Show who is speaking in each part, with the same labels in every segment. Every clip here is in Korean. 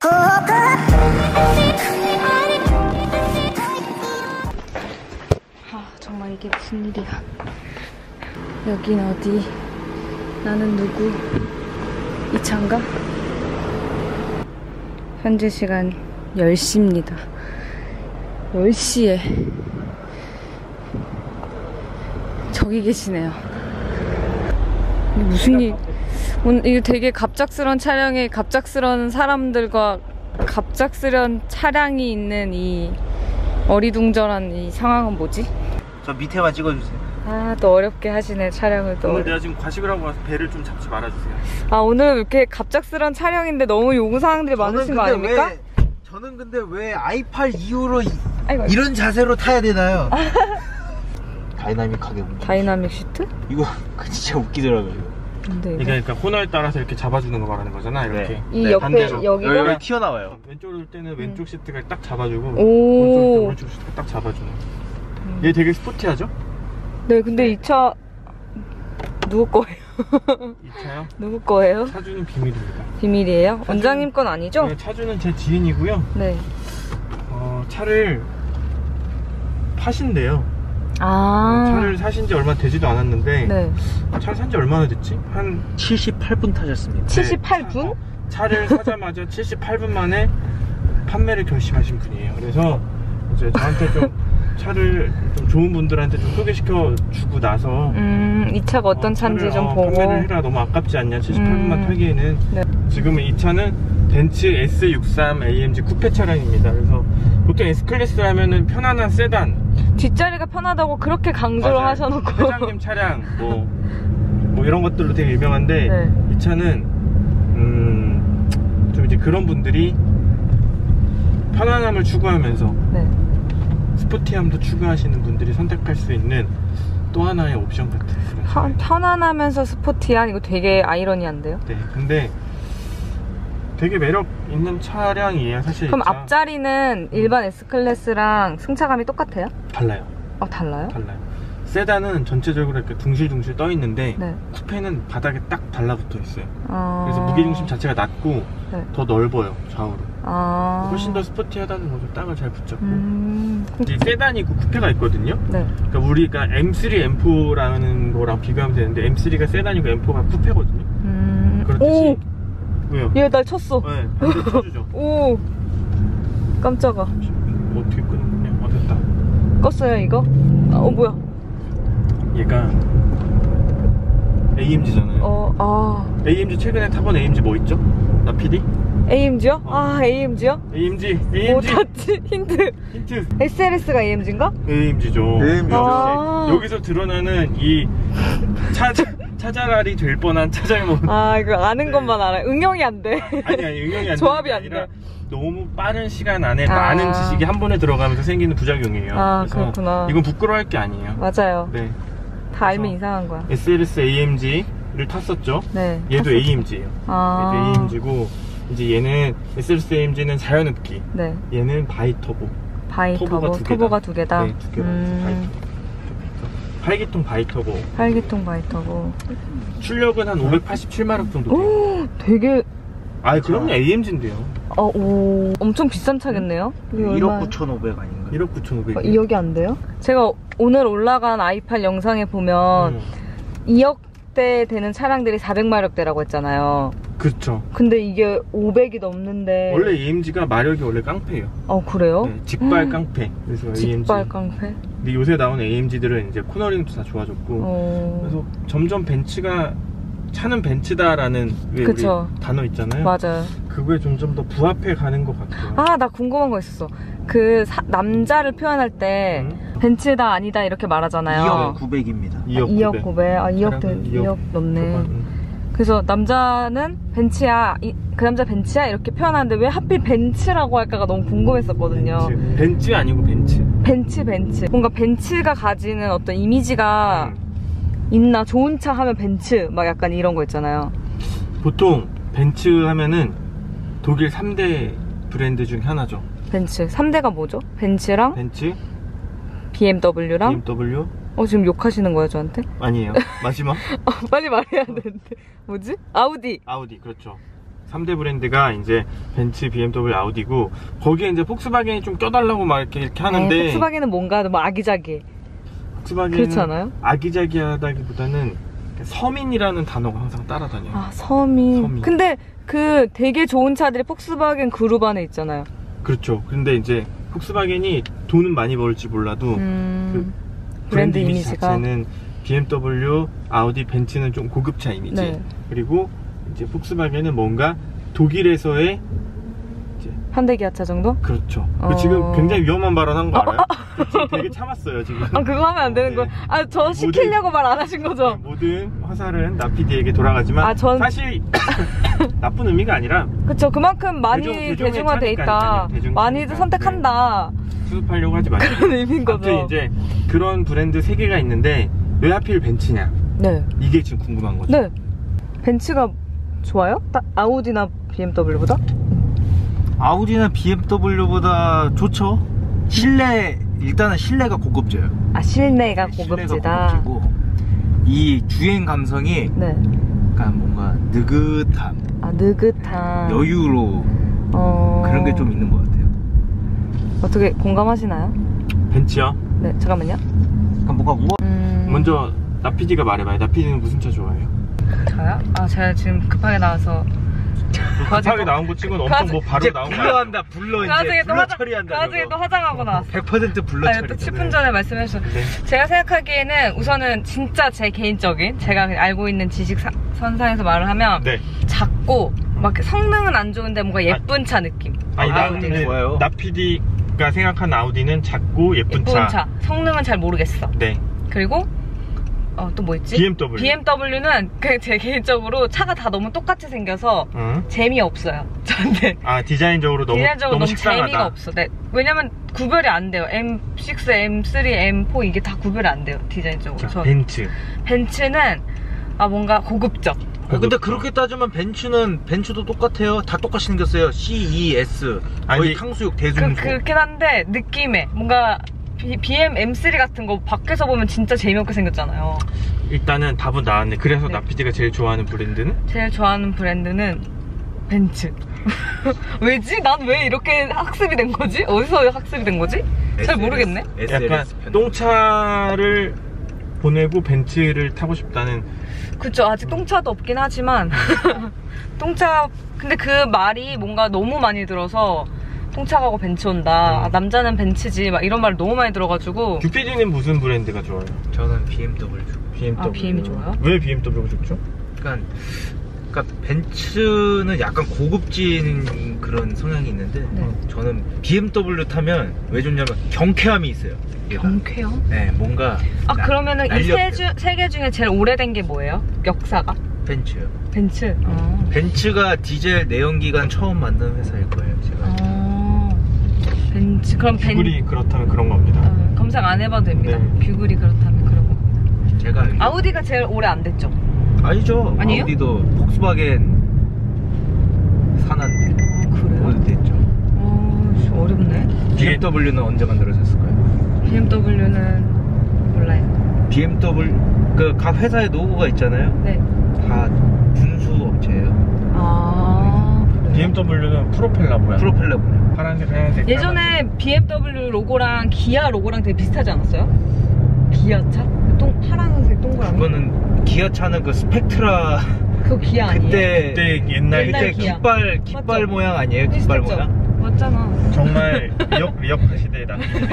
Speaker 1: 정말 이게 무슨 일이야. 여긴 어디? 나는 누구? 이 차인가? 현재 시간 10시입니다. 10시에 저기 계시네요. 무슨 일? 오늘 이거 되게 갑작스러운 촬영에 갑작스러운 사람들과 갑작스러운 차량이 있는 이 어리둥절한 이 상황은 뭐지?
Speaker 2: 저 밑에만 찍어주세요.
Speaker 1: 아, 또 어렵게 하시네, 촬영을 또.
Speaker 3: 오늘 내가 지금 과식을 하고 와서 배를 좀 잡지 말아주세요.
Speaker 1: 아, 오늘 이렇게 갑작스러운 촬영인데 너무 요구사항들이 많으신 거 아닙니까?
Speaker 2: 저는 근데 왜 i8 이후로
Speaker 1: 아이고.
Speaker 2: 이런 자세로 타야 되나요? 다이나믹하게 움직여.
Speaker 1: 다이나믹 시트?
Speaker 2: 이거 진짜 웃기더라고요.
Speaker 1: 근데
Speaker 3: 이게 그러니까 코너에 따라서 이렇게 잡아주는 거 말하는 거잖아. 이렇게.
Speaker 1: 이
Speaker 2: 네,
Speaker 1: 옆에
Speaker 3: 반대로.
Speaker 1: 여기가?
Speaker 2: 여기 튀어나와요.
Speaker 3: 왼쪽으로 올 때는 왼쪽 시트가 딱 잡아주고
Speaker 1: 오.
Speaker 3: 오른쪽 올 때 오른쪽 시트가 딱 잡아주는. 얘 되게 스포티하죠?
Speaker 1: 네, 근데 이 차 누구 거예요?
Speaker 3: 이 차요?
Speaker 1: 누구 거예요?
Speaker 3: 차주는 비밀입니다.
Speaker 1: 비밀이에요? 원장님 건 아니죠?
Speaker 3: 네, 차주는 제 지인이고요.
Speaker 1: 네.
Speaker 3: 차를 파신대요.
Speaker 1: 아.
Speaker 3: 차를 사신 지 얼마 되지도 않았는데
Speaker 1: 네.
Speaker 3: 차를 산 지 얼마나 됐지? 한
Speaker 2: 78분 타셨습니다.
Speaker 1: 78분?
Speaker 3: 차를 사자마자 78분 만에 판매를 결심하신 분이에요. 그래서 이제 저한테 좀 차를 좀 좋은 분들한테 좀 소개시켜 주고 나서
Speaker 1: 이 차가 어떤 차인지 좀 보고.
Speaker 3: 판매를 해라. 너무 아깝지 않냐? 78분만 타기에는.
Speaker 1: 네.
Speaker 3: 지금은 이 차는 벤츠 S63 AMG 쿠페 차량입니다. 그래서 보통 S클래스 하면은 편안한 세단,
Speaker 1: 뒷자리가 편하다고 그렇게 강조를
Speaker 3: 맞아요.
Speaker 1: 하셔놓고.
Speaker 3: 회장님 차량 뭐 이런 것들로 되게 유명한데
Speaker 1: 네.
Speaker 3: 이 차는 좀 이제 그런 분들이 편안함을 추구하면서
Speaker 1: 네.
Speaker 3: 스포티함도 추구하시는 분들이 선택할 수 있는 또 하나의 옵션 같은 그런 차량.
Speaker 1: 편안하면서 스포티한, 이거 되게 아이러니한데요?
Speaker 3: 네, 근데 되게 매력 있는 차량이에요, 사실.
Speaker 1: 그럼
Speaker 3: 이 차.
Speaker 1: 앞자리는 일반 S클래스랑 승차감이 똑같아요?
Speaker 3: 달라요.
Speaker 1: 달라요?
Speaker 3: 달라요. 세단은 전체적으로 이렇게 둥실둥실 떠 있는데
Speaker 1: 네.
Speaker 3: 쿠페는 바닥에 딱 달라붙어 있어요. 그래서
Speaker 1: 아...
Speaker 3: 무게중심 자체가 낮고
Speaker 1: 네.
Speaker 3: 더 넓어요, 좌우로.
Speaker 1: 아...
Speaker 3: 훨씬 더 스포티하다는 거죠. 딱을 잘 붙잡고.
Speaker 1: 그...
Speaker 3: 이 세단이 있고 쿠페가 있거든요.
Speaker 1: 네.
Speaker 3: 그러니까 우리가 M3, M4라는 거랑 비교하면 되는데 M3가 세단이고 M4가 쿠페거든요. 그렇듯이.
Speaker 1: 오!
Speaker 3: 왜요?
Speaker 1: 얘 날 쳤어.
Speaker 3: 네, 반대 쳐주죠.
Speaker 1: 오! 깜짝아.
Speaker 3: 어떻게 끄는 거냐? 됐다.
Speaker 1: 껐어요, 이거? 뭐야?
Speaker 3: 얘가 AMG잖아요. AMG 최근에 타본 AMG 뭐 있죠? 나 PD?
Speaker 1: AMG요? AMG요?
Speaker 3: AMG.
Speaker 1: 뭐 탔지? 힌트. SLS가 AMG인가?
Speaker 3: AMG죠.
Speaker 2: AMG죠.
Speaker 3: 여기서 드러나는 이 차자랄이 될 뻔한 차장의 몸.
Speaker 1: 이거 아는 것만 알아요. 응용이 안 돼.
Speaker 3: 아니 응용이 안 돼.
Speaker 1: 조합이 안 돼.
Speaker 3: 너무 빠른 시간 안에 많은 지식이 한 번에 들어가면서 생기는 부작용이에요. 그래서
Speaker 1: 그렇구나.
Speaker 3: 이건 부끄러워할 게 아니에요.
Speaker 1: 맞아요.
Speaker 3: 네.
Speaker 1: 다 알면 이상한 거야.
Speaker 3: SLS AMG를 탔었죠.
Speaker 1: 네.
Speaker 3: 얘도 AMG예요.
Speaker 1: 아.
Speaker 3: 얘도 AMG고 이제 얘는 SLS AMG는 자연흡기.
Speaker 1: 네.
Speaker 3: 얘는 바이터보.
Speaker 1: 터보가 두 개다.
Speaker 3: 네, 두 개가 바이터보. 8기통 바이터보.
Speaker 1: 8기통 바이터보.
Speaker 3: 출력은 한 587마력 정도 돼요.
Speaker 1: 오, 되게.
Speaker 3: 그럼요. AMG인데요.
Speaker 1: 오, 엄청 비싼 차겠네요?
Speaker 2: 1억 9,500 아닌가요?
Speaker 3: 1억 9,500.
Speaker 1: 2억이 안 돼요? 제가 오늘 올라간 i8 영상에 보면 2억대 되는 차량들이 400마력대라고 했잖아요.
Speaker 3: 그렇죠.
Speaker 1: 근데 이게 500이 넘는데.
Speaker 3: 원래 AMG가 마력이 원래 깡패예요.
Speaker 1: 그래요?
Speaker 3: 네, 직발 깡패. 그래서
Speaker 1: 직발
Speaker 3: AMG.
Speaker 1: 깡패?
Speaker 3: 근데 요새 나오는 AMG들은 이제 코너링도 다 좋아졌고. 그래서 점점 벤츠가 차는 벤츠다라는 왜 우리 단어 있잖아요.
Speaker 1: 맞아요.
Speaker 3: 그거에 점점 더 부합해 가는 것 같아요.
Speaker 1: 나 궁금한 거 있었어. 남자를 표현할 때 벤츠다 아니다 이렇게 말하잖아요.
Speaker 2: 2억 900입니다.
Speaker 3: 2억
Speaker 1: 900. 2억 넘네. 그래서 남자는 벤츠야, 그 남자 벤츠야 이렇게 표현하는데 왜 하필 벤츠라고 할까가 너무 궁금했었거든요.
Speaker 3: 벤츠 아니고 벤츠.
Speaker 1: 벤츠. 뭔가 벤츠가 가지는 어떤 이미지가 있나? 좋은 차 하면 벤츠 막 약간 이런 거 있잖아요.
Speaker 3: 보통 벤츠 하면은 독일 3대 브랜드 중 하나죠.
Speaker 1: 벤츠 3대가 뭐죠? 벤츠랑
Speaker 3: 벤츠,
Speaker 1: BMW랑
Speaker 3: BMW.
Speaker 1: 지금 욕하시는 거예요 저한테?
Speaker 3: 아니에요. 마지막.
Speaker 1: 빨리 말해야 되는데. 뭐지? 아우디.
Speaker 3: 그렇죠. 3대 브랜드가 이제 벤츠, BMW, 아우디고 거기에 이제 폭스바겐이 좀 껴달라고 막 이렇게 하는데
Speaker 1: 폭스바겐은 뭔가 너무 아기자기.
Speaker 3: 폭스바겐은
Speaker 1: 그렇지 않아요?
Speaker 3: 아기자기하다기보다는 서민이라는 단어가 항상 따라다녀요.
Speaker 1: 아, 서민. 근데 그 되게 좋은 차들이 폭스바겐 그룹 안에 있잖아요.
Speaker 3: 그렇죠. 근데 이제 폭스바겐이 돈은 많이 벌지 몰라도 그
Speaker 1: 브랜드
Speaker 3: 이미지
Speaker 1: 이미지가
Speaker 3: 자체는 BMW, 아우디, 벤츠는 좀 고급차 이미지.
Speaker 1: 네.
Speaker 3: 그리고 이제 폭스바겐은 뭔가 독일에서의
Speaker 1: 현대기아차 정도?
Speaker 3: 그렇죠. 지금 굉장히 위험한 발언한 거 알아요? 지금 되게 참았어요 지금.
Speaker 1: 아, 그거 하면 안 되는 거예요? 아, 저 시키려고 말 안 하신 거죠?
Speaker 3: 모든 화살은 나피디에게 돌아가지만 사실 나쁜 의미가 아니라
Speaker 1: 그쵸, 그만큼 많이 대중화돼 있다. 많이들 선택한다.
Speaker 3: 수습하려고 하지 마세요.
Speaker 1: 그런 의미인 거죠.
Speaker 3: 아무튼 이제 그런 브랜드 3개가 있는데 왜 하필 벤츠냐?
Speaker 1: 네.
Speaker 3: 이게 지금 궁금한 거죠.
Speaker 1: 네. 벤츠가 좋아요? 아우디나 BMW보다?
Speaker 2: 아우디나 BMW보다 좋죠. 일단은 실내가 고급져요.
Speaker 1: 아, 실내가
Speaker 2: 실내가
Speaker 1: 고급지다.
Speaker 2: 고급지고 이 주행 감성이
Speaker 1: 네.
Speaker 2: 약간 뭔가 느긋함,
Speaker 1: 아, 느긋한
Speaker 2: 여유로 그런 게 좀 있는 것 같아요.
Speaker 1: 어떻게 공감하시나요?
Speaker 3: 벤츠요?
Speaker 1: 네, 잠깐만요.
Speaker 2: 약간 뭔가 우아.
Speaker 3: 먼저 나피디가 말해봐요. 나피디는 무슨 차 좋아해요?
Speaker 1: 저요? 아, 제가 지금 급하게 나와서
Speaker 3: 급하게 나온 거 치고는 엄청 뭐 바로
Speaker 2: 이제
Speaker 3: 나온 거
Speaker 2: 불러한다. 불러 이제 불러 처리한다.
Speaker 1: 그 와중에 또 화장하고 나왔어.
Speaker 2: 100% 불러 처리.
Speaker 1: 또 10분 전에 말씀해 주셨어요.
Speaker 3: 네.
Speaker 1: 제가 생각하기에는 우선은 진짜 제 개인적인 제가 알고 있는 지식 선상에서 말을 하면
Speaker 3: 네.
Speaker 1: 작고 막 성능은 안 좋은데 뭔가 예쁜 차 느낌.
Speaker 3: 아니
Speaker 2: 아우디는 좋아요.
Speaker 3: 나피디가 생각한 아우디는 작고 예쁜 차.
Speaker 1: 성능은 잘 모르겠어.
Speaker 3: 네.
Speaker 1: 그리고 또 뭐 있지?
Speaker 3: BMW.
Speaker 1: BMW는 제 개인적으로 차가 다 너무 똑같이 생겨서 재미없어요. 저한테.
Speaker 3: 아, 디자인적으로 너무 식상하다.
Speaker 1: 재미가 없어. 네. 왜냐면 구별이 안 돼요. M6, M3, M4 이게 다 구별이 안 돼요. 디자인적으로.
Speaker 3: 자, 벤츠.
Speaker 1: 벤츠는 뭔가 고급적.
Speaker 2: 근데 그렇게 따지면 벤츠도 똑같아요. 다 똑같이 생겼어요. CES 거의 탕수육 대중소.
Speaker 1: 그렇긴 한데 느낌에 뭔가 BM M3 같은 거 밖에서 보면 진짜 재미없게 생겼잖아요.
Speaker 3: 일단은 답은 나왔네. 그래서
Speaker 1: 네.
Speaker 3: 나피디가 제일 좋아하는 브랜드는?
Speaker 1: 제일 좋아하는 브랜드는 벤츠. 왜지? 난 왜 이렇게 학습이 된 거지? 어디서 학습이 된 거지? 잘 모르겠네.
Speaker 3: 약간 똥차를 보내고 벤츠를 타고 싶다는.
Speaker 1: 그쵸, 아직 똥차도 없긴 하지만 똥차, 근데 그 말이 뭔가 너무 많이 들어서 똥차 가고 벤츠 온다. 남자는 벤츠지. 막 이런 말 너무 많이 들어가지고.
Speaker 3: 규피디는 무슨 브랜드가 좋아요?
Speaker 2: 저는 BMW.
Speaker 3: BMW.
Speaker 1: BM이 좋아요?
Speaker 3: 왜 BMW가 좋죠?
Speaker 2: 그러니까 벤츠는 약간 고급진 그런 성향이 있는데 저는 BMW 타면 왜 좋냐면 경쾌함이 있어요.
Speaker 1: 경쾌함?
Speaker 2: 네, 뭔가.
Speaker 1: 그러면은 이 세 개 중에 제일 오래된 게 뭐예요? 역사가?
Speaker 2: 벤츠요.
Speaker 1: 벤츠.
Speaker 2: 벤츠가 디젤 내연기관 처음 만든 회사일 거예요, 제가.
Speaker 1: 벤츠. 그럼
Speaker 3: 뷰글이 그렇다면 그런 겁니다.
Speaker 1: 검색 안 해봐도 됩니다.
Speaker 3: 네.
Speaker 1: 뷰글이 그렇다면 그런 겁니다.
Speaker 2: 제가
Speaker 1: 아우디가 제일 오래 안 됐죠?
Speaker 2: 아니죠.
Speaker 1: 아니에요?
Speaker 2: 아우디도 폭스바겐 산한데.
Speaker 1: 그래요?
Speaker 2: 오래됐죠.
Speaker 1: 어렵네.
Speaker 2: BMW는 언제 만들어졌을까요?
Speaker 1: BMW는 몰라요.
Speaker 2: BMW 각 회사의 노고가 있잖아요.
Speaker 1: 네.
Speaker 2: 다 분수 업체예요.
Speaker 3: BMW는 프로펠러 모양.
Speaker 2: 프로펠러 모양.
Speaker 3: 파란색, 하얀색.
Speaker 1: 예전에 BMW 로고랑 기아 로고랑 되게 비슷하지 않았어요? 기아차? 파란색 동그라미?
Speaker 2: 그거는 기아차는 그 스펙트라.
Speaker 1: 그거 기아 아니에요?
Speaker 3: 그때 옛날
Speaker 1: 기아.
Speaker 2: 깃발
Speaker 1: 맞죠?
Speaker 2: 모양 아니에요? 깃발
Speaker 1: 비슷했죠?
Speaker 2: 모양?
Speaker 1: 맞잖아.
Speaker 3: 정말 리어카 시대에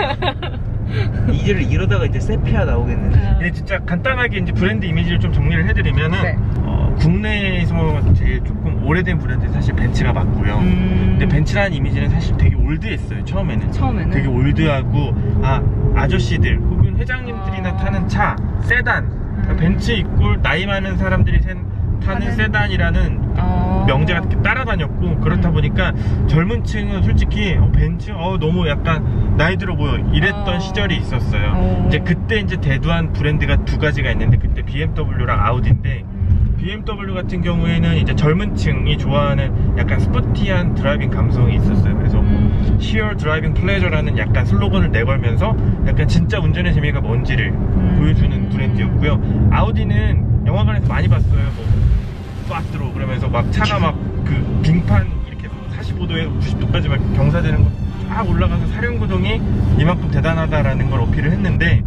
Speaker 2: 이제를 이러다가 이제 세피아 나오겠는데.
Speaker 3: 근데 진짜 간단하게 이제 브랜드 이미지를 좀 정리를 해드리면은
Speaker 1: 네.
Speaker 3: 국내에서 제일 조금 오래된 브랜드는 사실 벤츠가 맞고요. 근데 벤츠라는 이미지는 사실 되게 올드했어요. 처음에는 되게 올드하고 아저씨들 혹은 회장님들이나 타는 차, 세단. 그러니까 벤츠 이꼴 나이 많은 사람들이 타는 세단이라는 명제가 이렇게 따라다녔고, 그렇다 보니까 젊은 층은 솔직히 벤츠 너무 약간 나이 들어 보여 이랬던 시절이 있었어요. 이제 그때 이제 대두한 브랜드가 두 가지가 있는데, 그때 BMW랑 아우디인데, BMW 같은 경우에는 이제 젊은 층이 좋아하는 약간 스포티한 드라이빙 감성이 있었어요. 그래서 Sheer Driving Pleasure라는 약간 슬로건을 내걸면서 약간 진짜 운전의 재미가 뭔지를 보여주는 브랜드였고요. 아우디는 영화관에서 많이 봤어요. 꽉 들어. 그러면서 막 차가 막 그 빙판 이렇게 45도에서 90도까지 막 경사되는 거 쫙 올라가서 사륜구동이 이만큼 대단하다라는 걸 어필을 했는데,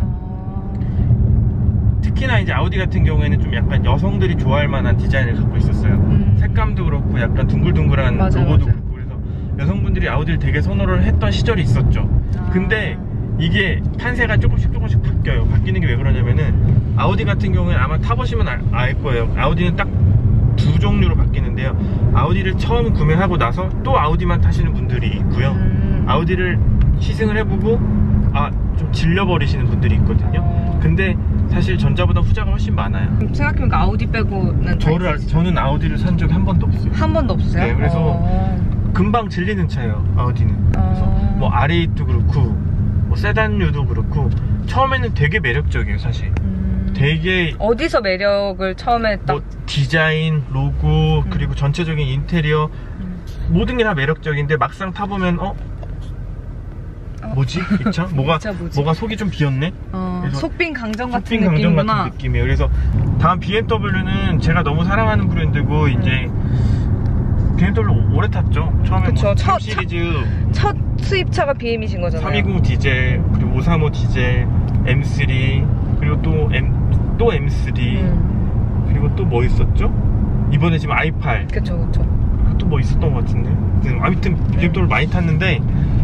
Speaker 3: 특히나 이제 아우디 같은 경우에는 좀 약간 여성들이 좋아할 만한 디자인을 갖고 있었어요. 색감도 그렇고 약간 둥글둥글한
Speaker 1: 맞아,
Speaker 3: 로고도
Speaker 1: 맞아.
Speaker 3: 그렇고, 그래서 여성분들이 아우디를 되게 선호를 했던 시절이 있었죠. 근데 이게 판세가 조금씩 바뀌어요. 바뀌는 게 왜 그러냐면은, 아우디 같은 경우에는 아마 타보시면 알 거예요. 아우디는 딱 두 종류로 바뀌는데요. 아우디를 처음 구매하고 나서 또 아우디만 타시는 분들이 있고요. 아우디를 시승을 해보고 좀 질려버리시는 분들이 있거든요. 근데 사실 전자보다 후자가 훨씬 많아요.
Speaker 1: 생각해보니까 아우디 빼고는
Speaker 3: 저는 아우디를 산 적이 한 번도 없어요.
Speaker 1: 한 번도 없어요?
Speaker 3: 네, 그래서 금방 질리는 차예요, 아우디는. 그래서 뭐 R8도 그렇고 뭐 세단류도 그렇고 처음에는 되게 매력적이에요, 사실. 되게
Speaker 1: 어디서 매력을 처음에 딱
Speaker 3: 뭐 디자인, 로고, 그리고 전체적인 인테리어 모든 게 다 매력적인데, 막상 타보면 뭐지? 이 차? 뭐가 속이 좀 비었네? 그래서
Speaker 1: 속빈 강정 같은
Speaker 3: 속빈 강정
Speaker 1: 느낌이구나.
Speaker 3: 같은 느낌이에요. 그래서 다음 BMW는 제가 너무 사랑하는 브랜드고, 이제 BMW 오래 탔죠. 처음에
Speaker 1: 그쵸.
Speaker 3: 뭐 3 시리즈
Speaker 1: 첫 수입차가 BM이신 거잖아요.
Speaker 3: 320 디젤, 그리고 535 디젤, M3, 그리고 또 M3, 그리고 또 뭐 있었죠? 이번에 지금 i8.
Speaker 1: 그쵸.
Speaker 3: 또 뭐 있었던 것 같은데. 아무튼 BMW 많이 탔는데,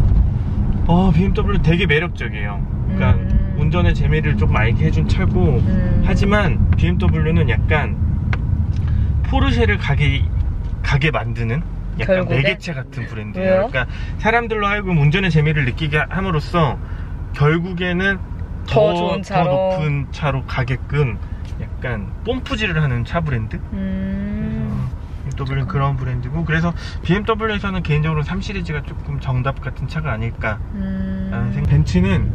Speaker 3: BMW는 되게 매력적이에요. 그러니까 운전의 재미를 조금 알게 해준 차고, 하지만 BMW는 약간 포르쉐를 가게 만드는 약간
Speaker 1: 결국에?
Speaker 3: 매개체 같은 브랜드예요.
Speaker 1: 왜요?
Speaker 3: 그러니까 사람들로 하여금 운전의 재미를 느끼게 함으로써 결국에는
Speaker 1: 더 좋은 차로.
Speaker 3: 더 높은 차로 가게끔 약간 뽐뿌질을 하는 차 브랜드? BMW는 그런 브랜드고, 그래서 BMW에서는 개인적으로 3 시리즈가 조금 정답 같은 차가 아닐까 라는 생각. 벤츠는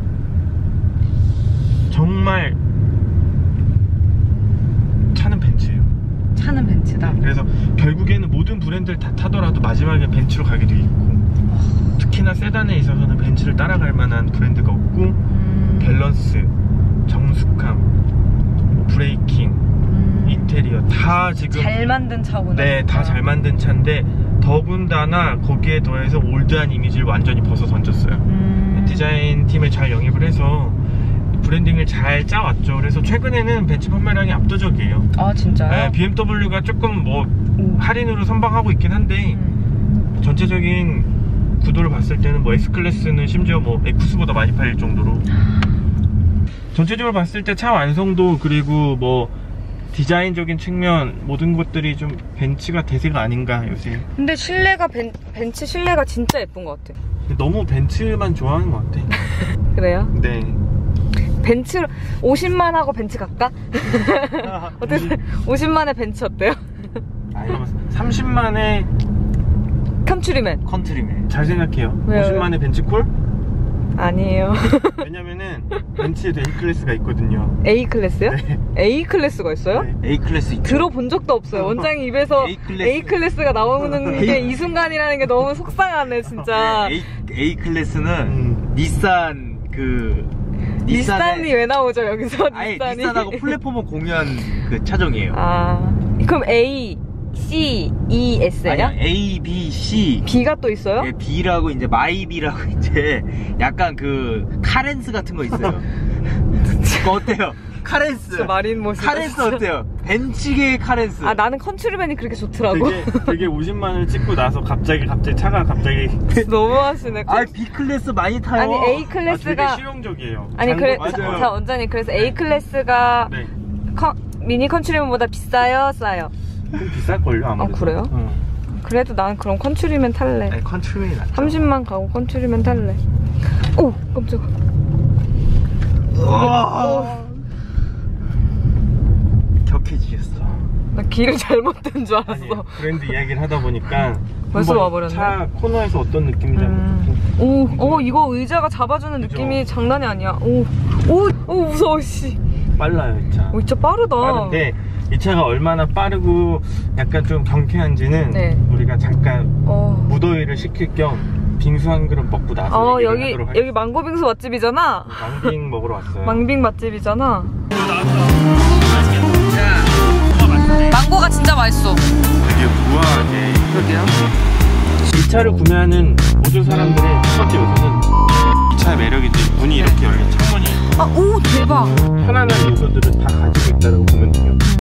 Speaker 3: 정말 차는 벤츠예요.
Speaker 1: 차는 벤츠다.
Speaker 3: 그래서 결국에는 모든 브랜드를 다 타더라도 마지막에 벤츠로 가게 돼 있고, 특히나 세단에 있어서는 벤츠를 따라갈 만한 브랜드가 없고, 밸런스, 정숙함, 브레이킹, 인테리어 다 지금
Speaker 1: 잘 만든 차구나.
Speaker 3: 네, 다 잘 만든 차인데, 더군다나 거기에 더해서 올드한 이미지를 완전히 벗어 던졌어요. 디자인 팀에 잘 영입을 해서 브랜딩을 잘 짜왔죠. 그래서 최근에는 벤츠 판매량이 압도적이에요.
Speaker 1: 아, 진짜요?
Speaker 3: 네, BMW가 조금 뭐 할인으로 선방하고 있긴 한데, 전체적인 구도를 봤을 때는 뭐 S클래스는 심지어 뭐 X보다 많이 팔릴 정도로, 전체적으로 봤을 때 차 완성도, 그리고 뭐 디자인적인 측면, 모든 것들이 좀 벤츠가 대세가 아닌가 요새.
Speaker 1: 근데 실내가 벤츠 실내가 진짜 예쁜 것 같아.
Speaker 3: 너무 벤츠만 좋아하는 것 같아.
Speaker 1: 그래요?
Speaker 3: 네.
Speaker 1: 벤츠 50만 하고 벤츠 갈까? 어때요? 50만에 벤츠 어때요?
Speaker 3: 아니, 30만에
Speaker 1: 컨트리맨.
Speaker 2: 컨트리맨.
Speaker 3: 잘 생각해요.
Speaker 1: 왜요?
Speaker 3: 50만에 벤츠콜?
Speaker 1: 아니에요.
Speaker 3: 왜냐면은 벤츠에도 A클래스가 있거든요.
Speaker 1: A클래스요?
Speaker 3: 네.
Speaker 1: A클래스가 있어요?
Speaker 3: 네.
Speaker 2: A클래스 있죠.
Speaker 1: 들어본 적도 없어요. 원장님 입에서 A클래스가 나오는 게 이 순간이라는 게 너무 속상하네, 진짜.
Speaker 2: A클래스는 닛산
Speaker 1: 닛산이 왜 나오죠, 여기서?
Speaker 2: 아니,
Speaker 1: 닛산이?
Speaker 2: 닛산하고 플랫폼을 공유한 그 차종이에요.
Speaker 1: 그럼 A, C, E, S예요?
Speaker 2: 아니요, A, B, C.
Speaker 1: B가 또 있어요?
Speaker 2: 예, B라고 이제 마이비라고 이제 약간 그 카렌스 같은 거 있어요. 그거 어때요? 카렌스.
Speaker 1: 마린 모습.
Speaker 2: 카렌스 어때요? 벤츠계의 카렌스.
Speaker 1: 나는 컨트리맨이 그렇게 좋더라고.
Speaker 3: 되게 50만을 찍고 나서 갑자기 차가
Speaker 1: 너무하시네.
Speaker 2: B클래스 많이 타요.
Speaker 1: 아니, A클래스가
Speaker 3: 되게 실용적이에요.
Speaker 1: 맞아요. 자, 원장님, 그래서 A클래스가
Speaker 3: 네.
Speaker 1: 미니 컨트리맨보다 비싸요? 싸요?
Speaker 3: 좀 비쌀걸요, 아무래도.
Speaker 1: 그래요? 그래도 난 그럼 컨트리맨 탈래.
Speaker 2: 아니, 컨트리맨이 낫죠.
Speaker 1: 30만 가고 컨트리맨 탈래. 오, 깜짝아.
Speaker 2: 격해지셨어.
Speaker 1: 나 길을 잘못 든 줄 알았어.
Speaker 3: 아니, 브랜드 이야기를 하다 보니까
Speaker 1: 벌써
Speaker 3: 한번
Speaker 1: 와버렸네.
Speaker 3: 차 코너에서 어떤 느낌인지 한번
Speaker 1: 오, 이거 의자가 잡아주는
Speaker 3: 그죠?
Speaker 1: 느낌이 장난이 아니야. 오, 무서워, 씨.
Speaker 3: 빨라요, 이 차.
Speaker 1: 진짜 빠르다.
Speaker 3: 빠른데 이 차가 얼마나 빠르고 약간 좀 경쾌한지는
Speaker 1: 네.
Speaker 3: 우리가 잠깐 무더위를 식힐 겸 빙수 한 그릇 먹고 나서 얘기를 하도록 하겠습니다.
Speaker 1: 여기 망고빙수 맛집이잖아.
Speaker 3: 망빙 먹으러 왔어요.
Speaker 1: 망빙 맛집이잖아. 망고가 진짜 맛있어.
Speaker 3: 되게 우아하게.
Speaker 1: 그러게요.
Speaker 3: 이 차를 구매하는 모든 사람들의 첫 번째 요소는 이 차의 매력인데 문이 이렇게 열린 창문이
Speaker 1: 오 대박.
Speaker 3: 편안한 요소들을 다 가지고 있다고 보면 돼요.